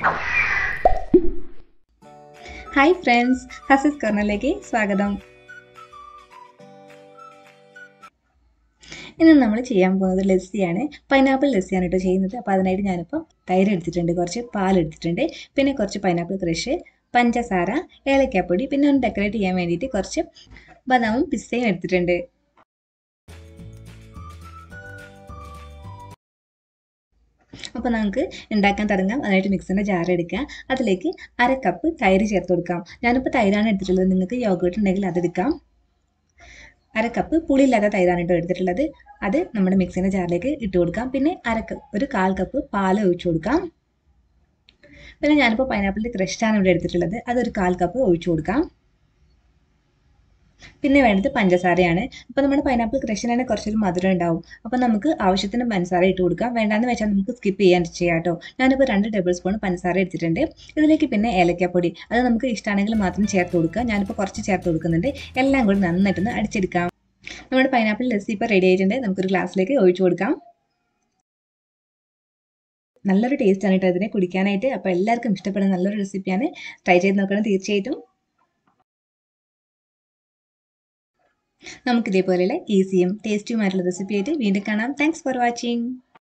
Hi friends, HasysCornerലേക്ക് സ്വാഗതം. ഇന്ന് നമ്മൾ ചെയ്യാൻ പോകുന്നത് ലസ്സിയാണ്. പൈനാപ്പിൾ ലസ്സിയാണ് കേട്ടോ ചെയ്യുന്നത്. അപ്പോൾ അതിനായിട്ട് ഞാനിപ്പോൾ തൈര് എടുത്തിട്ടുണ്ട്, കുറച്ച് പാൽ എടുത്തിട്ടുണ്ട്, പിന്നെ കുറച്ച് പൈനാപ്പിൾ ക്രഷ്, പഞ്ചസാര, ഏലക്കാപ്പൊടി, പിന്നെ ഒന്ന് ഡെക്കറേറ്റ് ചെയ്യാൻ വേണ്ടിയിട്ട് കുറച്ച് ബദാമും പിസ്തയും എടുത്തിട്ടുണ്ട്. അപ്പോൾ നമുക്ക് ഉണ്ടാക്കാൻ തുടങ്ങാം. അതിനായിട്ട് മിക്സിൻ്റെ ജാർ എടുക്കുക. അതിലേക്ക് 1/2 കപ്പ് തൈര് ചേർത്ത് കൊടുക്കാം. ഞാനിപ്പോൾ തൈരാണ് എടുത്തിട്ടുള്ളത്. നിങ്ങൾക്ക് യോഗേർട്ട് ഉണ്ടെങ്കിൽ അതെടുക്കാം. 1/2 കപ്പ് പുളിയില്ലാത്ത തൈരാണ് കേട്ടോ എടുത്തിട്ടുള്ളത്. അത് നമ്മുടെ മിക്സിൻ്റെ ജാറിലേക്ക് ഇട്ട് കൊടുക്കാം. പിന്നെ 1/4 കപ്പ് പാൽ ഒഴിച്ചു കൊടുക്കാം. പിന്നെ ഞാനിപ്പോൾ പൈനാപ്പിളിൻ്റെ ക്രഷാണ് ഇവിടെ എടുത്തിട്ടുള്ളത്. അതൊരു 1/4 കപ്പ് ഒഴിച്ചു കൊടുക്കാം. പിന്നെ വേണ്ടത് പഞ്ചസാരയാണ്. അപ്പോൾ നമ്മുടെ പൈനാപ്പിൾ ക്രഷിന് തന്നെ കുറച്ചൊരു മധുരം ഉണ്ടാവും. അപ്പോൾ നമുക്ക് ആവശ്യത്തിന് പഞ്ചസാര ഇട്ട് കൊടുക്കാം. വേണ്ടാന്ന് വെച്ചാൽ നമുക്ക് സ്കിപ്പ് ചെയ്യാൻ ചെയ്യാം കേട്ടോ. ഞാനിപ്പോൾ 2 ടേബിൾ സ്പൂൺ പഞ്ചസാര എടുത്തിട്ടുണ്ട്. ഇതിലേക്ക് പിന്നെ ഏലക്കാപ്പൊടി, അത് നമുക്ക് ഇഷ്ടമാണെങ്കിൽ മാത്രം ചേർത്ത് കൊടുക്കുക. ഞാനിപ്പോൾ കുറച്ച് ചേർത്ത് കൊടുക്കുന്നുണ്ട്. എല്ലാം കൂടി നന്നായിട്ടൊന്ന് അടിച്ചെടുക്കാം. നമ്മുടെ പൈനാപ്പിൾ ലസ്സി ഇപ്പോൾ റെഡി ആയിട്ടുണ്ട്. നമുക്കൊരു ഗ്ലാസ്സിലേക്ക് ഒഴിച്ചു കൊടുക്കാം. നല്ലൊരു ടേസ്റ്റാണ് കേട്ടോ ഇതിനെ കുടിക്കാനായിട്ട്. അപ്പോൾ എല്ലാവർക്കും ഇഷ്ടപ്പെടുന്ന നല്ലൊരു റെസിപ്പിയാണ്. ട്രൈ ചെയ്ത് നോക്കണം തീർച്ചയായിട്ടും. നമുക്കിതേപോലെയുള്ള ഈസിയും ടേസ്റ്റിയുമായിട്ടുള്ള റെസിപ്പി ആയിട്ട് വീണ്ടും കാണാം. Thanks for watching.